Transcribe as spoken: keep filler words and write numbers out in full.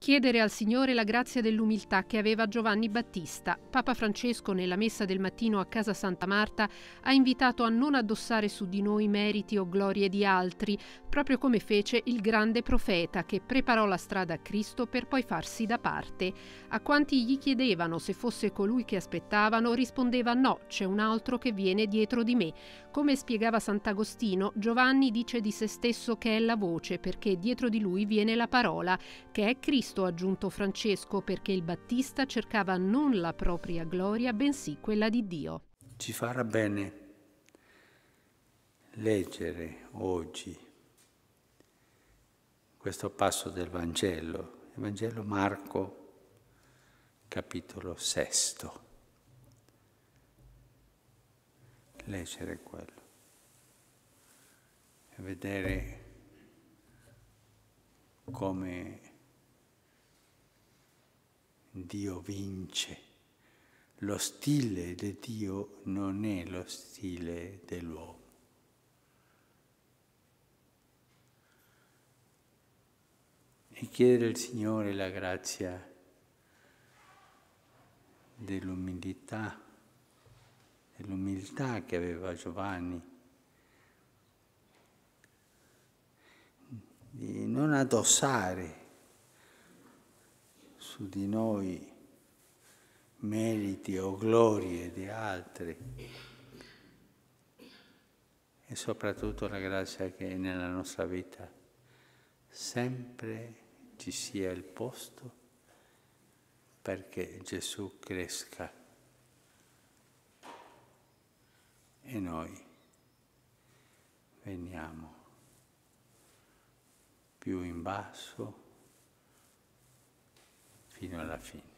Chiedere al Signore la grazia dell'umiltà che aveva Giovanni Battista. Papa Francesco, nella messa del mattino a Casa Santa Marta, ha invitato a non addossare su di noi meriti o glorie di altri, proprio come fece il grande profeta che preparò la strada a Cristo per poi farsi da parte. A quanti gli chiedevano se fosse colui che aspettavano, rispondeva: no, c'è un altro che viene dietro di me. Come spiegava Sant'Agostino, Giovanni dice di se stesso che è la voce, perché dietro di lui viene la parola, che è Cristo, ha aggiunto Francesco, perché il Battista cercava non la propria gloria, bensì quella di Dio. Ci farà bene leggere oggi questo passo del Vangelo, il Vangelo Marco, capitolo sesto. Leggere quello e vedere come Dio vince. Lo stile di Dio non è lo stile dell'uomo. E chiedere al Signore la grazia dell'umiltà, dell'umiltà che aveva Giovanni, di non addossare su di noi meriti o glorie di altri, e soprattutto la grazia che nella nostra vita sempre ci sia il posto perché Gesù cresca e noi veniamo più in basso fino alla fine.